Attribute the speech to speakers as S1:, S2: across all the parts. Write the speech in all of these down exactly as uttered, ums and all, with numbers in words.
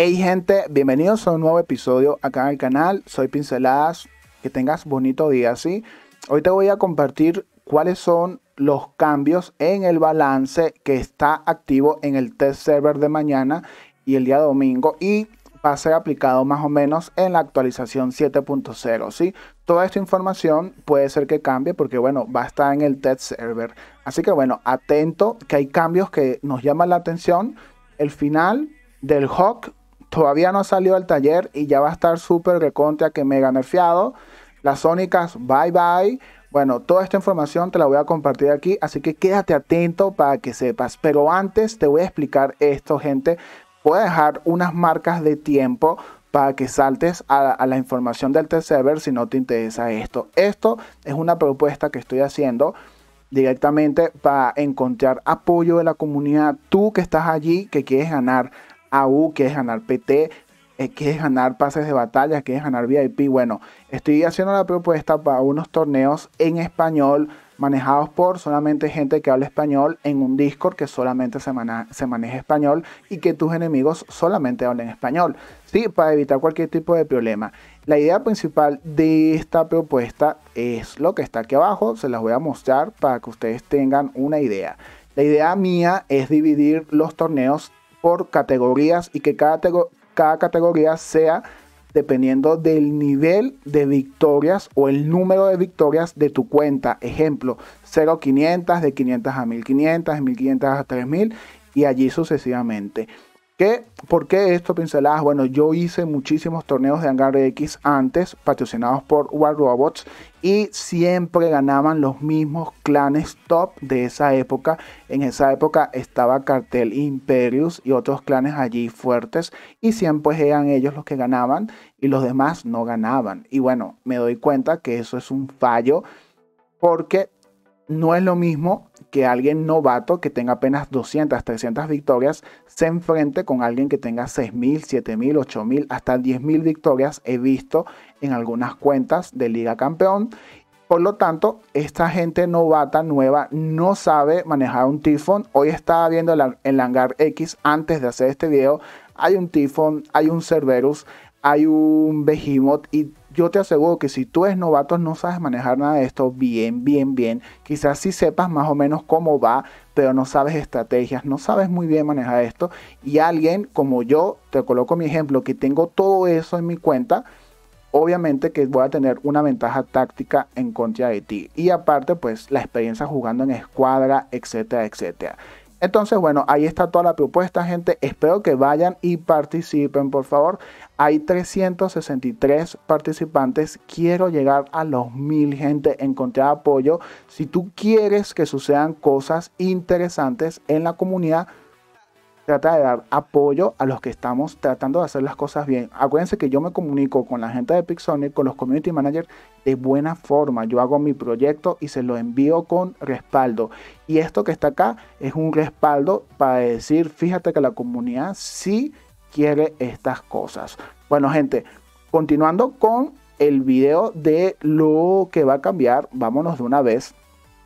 S1: Hey gente, bienvenidos a un nuevo episodio acá en el canal. Soy Pinceladas, que tengas bonito día, ¿sí? Hoy te voy a compartir cuáles son los cambios en el balance que está activo en el test server de mañana y el día domingo y va a ser aplicado más o menos en la actualización siete punto cero, ¿sí? Toda esta información puede ser que cambie porque, bueno, va a estar en el test server. Así que, bueno, atento que hay cambios que nos llaman la atención. El final del Hawk todavía no ha salido al taller y ya va a estar súper recontra que mega nerfeado. Las sónicas, bye bye. Bueno, toda esta información te la voy a compartir aquí, así que quédate atento para que sepas. Pero antes te voy a explicar esto, gente. Voy a dejar unas marcas de tiempo para que saltes a, a la información del test server si no te interesa esto. Esto es una propuesta que estoy haciendo directamente para encontrar apoyo de la comunidad. Tú que estás allí, que quieres ganar A U, quieres ganar P T, eh, quieres ganar pases de batalla, quieres ganar V I P. Bueno, estoy haciendo la propuesta para unos torneos en español manejados por solamente gente que habla español en un Discord que solamente se, mana se maneja español y que tus enemigos solamente hablen español, ¿sí? Para evitar cualquier tipo de problema. La idea principal de esta propuesta es lo que está aquí abajo, se las voy a mostrar para que ustedes tengan una idea. La idea mía es dividir los torneos por categorías y que cada, cada categoría sea dependiendo del nivel de victorias o el número de victorias de tu cuenta. Ejemplo, cero a quinientos, de quinientos a mil quinientos, de mil quinientos a tres mil y allí sucesivamente. ¿Qué? ¿Por qué esto, Pinceladas? Bueno, yo hice muchísimos torneos de Hangar X antes, patrocinados por War Robots, y siempre ganaban los mismos clanes top de esa época. En esa época estaba Cartel Imperius y otros clanes allí fuertes, y siempre eran ellos los que ganaban y los demás no ganaban. Y bueno, me doy cuenta que eso es un fallo, porque no es lo mismo que alguien novato que tenga apenas doscientas, trescientas victorias se enfrente con alguien que tenga seis mil, siete mil, ocho mil, hasta diez mil victorias. He visto en algunas cuentas de Liga Campeón. Por lo tanto, esta gente novata, nueva, no sabe manejar un Typhon. Hoy estaba viendo el, el Hangar X antes de hacer este video. Hay un Typhon, hay un Cerberus, hay un Behemoth y yo te aseguro que si tú eres novato no sabes manejar nada de esto bien, bien, bien. Quizás sí sepas más o menos cómo va, pero no sabes estrategias, no sabes muy bien manejar esto. Y alguien como yo, te coloco mi ejemplo, que tengo todo eso en mi cuenta, obviamente que voy a tener una ventaja táctica en contra de ti. Y aparte, pues la experiencia jugando en escuadra, etcétera, etcétera. Entonces, bueno, ahí está toda la propuesta, gente. Espero que vayan y participen, por favor. Hay trescientos sesenta y tres participantes. Quiero llegar a los mil, gente. Encontrar apoyo. Si tú quieres que sucedan cosas interesantes en la comunidad, trata de dar apoyo a los que estamos tratando de hacer las cosas bien. Acuérdense que yo me comunico con la gente de Pixonic, con los community managers de buena forma. Yo hago mi proyecto y se lo envío con respaldo. Y esto que está acá es un respaldo para decir, fíjate que la comunidad sí quiere estas cosas. Bueno, gente, continuando con el video de lo que va a cambiar, vámonos de una vez.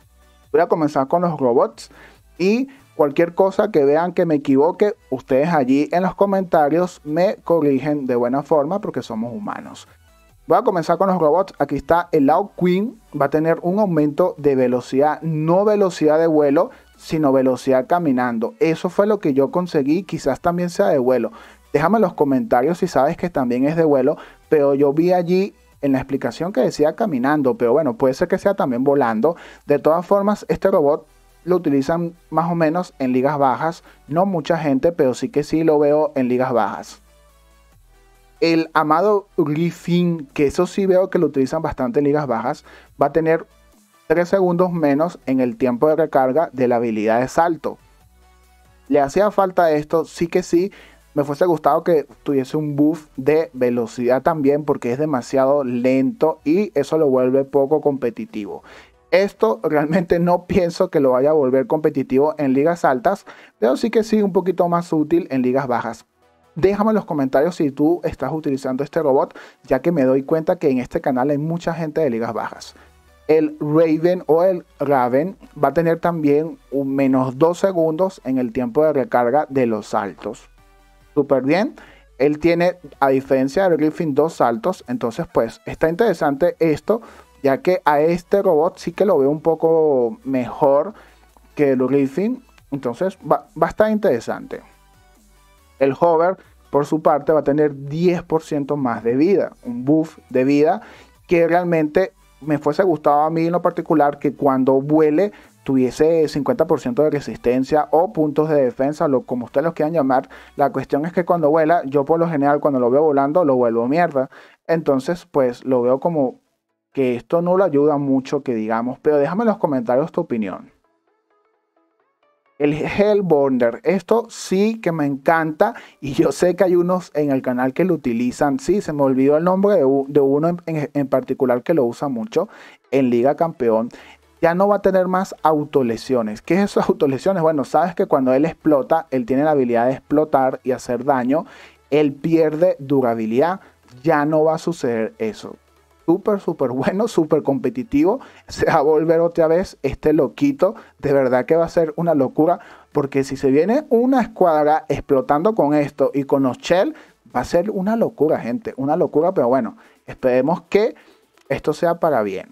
S1: Voy a comenzar con los robots y cualquier cosa que vean que me equivoque, ustedes allí en los comentarios me corrigen de buena forma porque somos humanos. Voy a comenzar con los robots. Aquí está el Loud Queen. Va a tener un aumento de velocidad, no velocidad de vuelo, sino velocidad caminando. Eso fue lo que yo conseguí. Quizás también sea de vuelo. Déjame en los comentarios si sabes que también es de vuelo, pero yo vi allí en la explicación que decía caminando, pero bueno, puede ser que sea también volando. De todas formas, este robot lo utilizan más o menos en ligas bajas, no mucha gente, pero sí que sí lo veo en ligas bajas. El amado Griffin, que eso sí veo que lo utilizan bastante en ligas bajas, va a tener tres segundos menos en el tiempo de recarga de la habilidad de salto. Le hacía falta esto, sí que sí, me fuese gustado que tuviese un buff de velocidad también, porque es demasiado lento y eso lo vuelve poco competitivo. Esto realmente no pienso que lo vaya a volver competitivo en ligas altas, pero sí que sí un poquito más útil en ligas bajas. Déjame en los comentarios si tú estás utilizando este robot, ya que me doy cuenta que en este canal hay mucha gente de ligas bajas. El Raven o el Raven va a tener también un menos dos segundos en el tiempo de recarga de los saltos. Súper bien. él tiene, a diferencia del Griffin, dos saltos. Entonces pues está interesante esto, ya que a este robot sí que lo veo un poco mejor que el Griffin. Entonces va, va a estar interesante. El Hover, por su parte, va a tener diez por ciento más de vida, un buff de vida que realmente me fuese gustado a mí en lo particular, que cuando vuele tuviese cincuenta por ciento de resistencia o puntos de defensa, lo, como ustedes los quieran llamar. La cuestión es que cuando vuela, yo por lo general cuando lo veo volando lo vuelvo mierda. Entonces pues lo veo como que esto no lo ayuda mucho, que digamos. Pero déjame en los comentarios tu opinión. El Hellbonder, esto sí que me encanta y yo sé que hay unos en el canal que lo utilizan. Sí, se me olvidó el nombre de, de uno en, en, en particular que lo usa mucho en Liga Campeón. Ya no va a tener más autolesiones. ¿Qué es eso, autolesiones? Bueno, sabes que cuando él explota, él tiene la habilidad de explotar y hacer daño. Él pierde durabilidad. Ya no va a suceder eso. Súper, súper bueno, súper competitivo. Se va a volver otra vez este loquito. De verdad que va a ser una locura. Porque si se viene una escuadra explotando con esto y con los Shell, va a ser una locura, gente. Una locura, pero bueno, esperemos que esto sea para bien.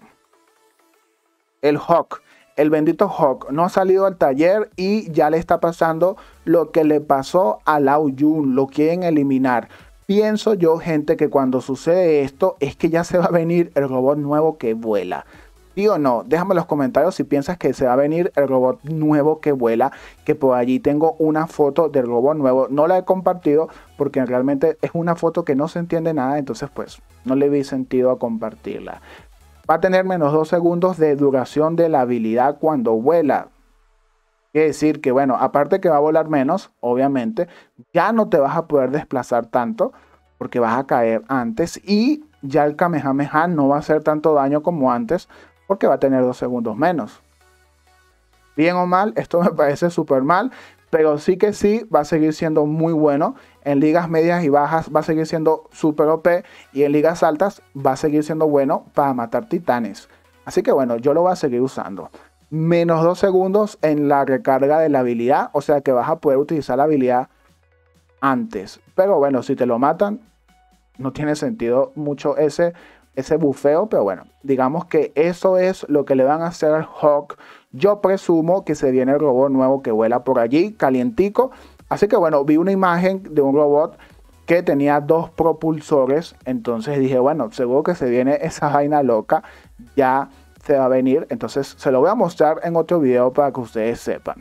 S1: El Hawk. El bendito Hawk no ha salido al taller y ya le está pasando lo que le pasó a Lao Yun. Lo quieren eliminar. Pienso yo, gente, que cuando sucede esto es que ya se va a venir el robot nuevo que vuela. ¿Sí o no? Déjame en los comentarios si piensas que se va a venir el robot nuevo que vuela. Que por allí tengo una foto del robot nuevo. No la he compartido porque realmente es una foto que no se entiende nada. Entonces pues no le vi sentido a compartirla. Va a tener menos dos segundos de duración de la habilidad cuando vuela. Quiere decir que, bueno, aparte que va a volar menos, obviamente, ya no te vas a poder desplazar tanto porque vas a caer antes y ya el Kamehameha no va a hacer tanto daño como antes porque va a tener dos segundos menos. Bien o mal, esto me parece súper mal, pero sí que sí va a seguir siendo muy bueno. En ligas medias y bajas va a seguir siendo súper O P y en ligas altas va a seguir siendo bueno para matar titanes. Así que bueno, yo lo voy a seguir usando. Menos dos segundos en la recarga de la habilidad. O sea que vas a poder utilizar la habilidad antes. Pero bueno, si te lo matan, no tiene sentido mucho ese, ese bufeo. Pero bueno, digamos que eso es lo que le van a hacer al Hawk. Yo presumo que se viene el robot nuevo que vuela por allí, calientico. Así que bueno, vi una imagen de un robot que tenía dos propulsores. Entonces dije, bueno, seguro que se viene esa vaina loca. Ya se va a venir, entonces se lo voy a mostrar en otro video para que ustedes sepan.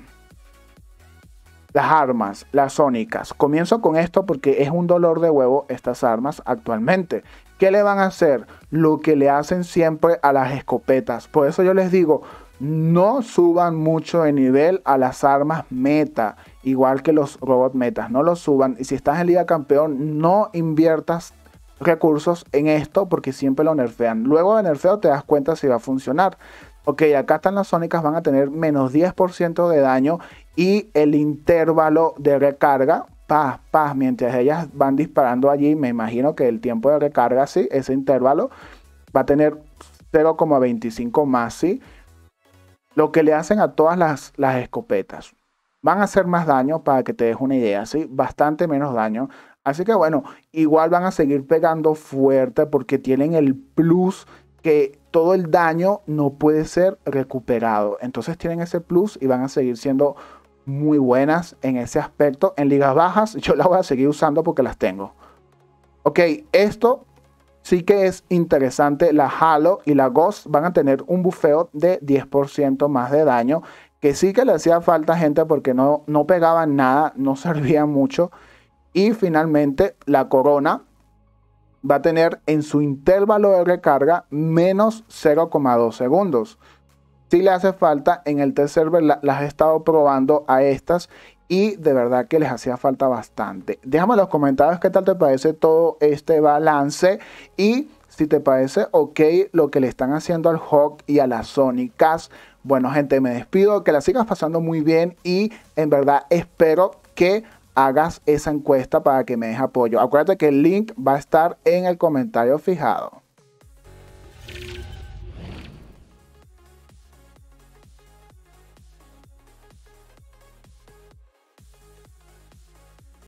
S1: Las armas, las sónicas. Comienzo con esto porque es un dolor de huevo estas armas actualmente. ¿Qué le van a hacer? Lo que le hacen siempre a las escopetas. Por eso yo les digo, no suban mucho de nivel a las armas meta, igual que los robot metas, no los suban. Y si estás en Liga Campeón, no inviertas recursos en esto porque siempre lo nerfean. Luego de nerfeo te das cuenta si va a funcionar. Ok, acá están las sónicas, van a tener menos diez por ciento de daño y el intervalo de recarga, paz, paz, mientras ellas van disparando allí, me imagino que el tiempo de recarga, sí, ese intervalo va a tener cero coma veinticinco más, sí. Lo que le hacen a todas las, las escopetas. Van a hacer más daño, para que te des una idea, sí, bastante menos daño. Así que bueno, igual van a seguir pegando fuerte porque tienen el plus que todo el daño no puede ser recuperado. Entonces tienen ese plus y van a seguir siendo muy buenas en ese aspecto. En ligas bajas yo las voy a seguir usando porque las tengo. Ok, esto sí que es interesante. La Halo y la Ghost van a tener un bufeo de diez por ciento más de daño. Que sí que le hacía falta, gente, porque no, no pegaban nada, no servían mucho. Y finalmente la corona va a tener en su intervalo de recarga menos cero coma dos segundos. Si le hace falta, en el test server la, las he estado probando a estas y de verdad que les hacía falta bastante. Déjame en los comentarios qué tal te parece todo este balance y si te parece ok lo que le están haciendo al Hawk y a las sónicas. Bueno, gente, me despido, que la sigas pasando muy bien y en verdad espero que hagas esa encuesta para que me des apoyo. Acuérdate que el link va a estar en el comentario fijado.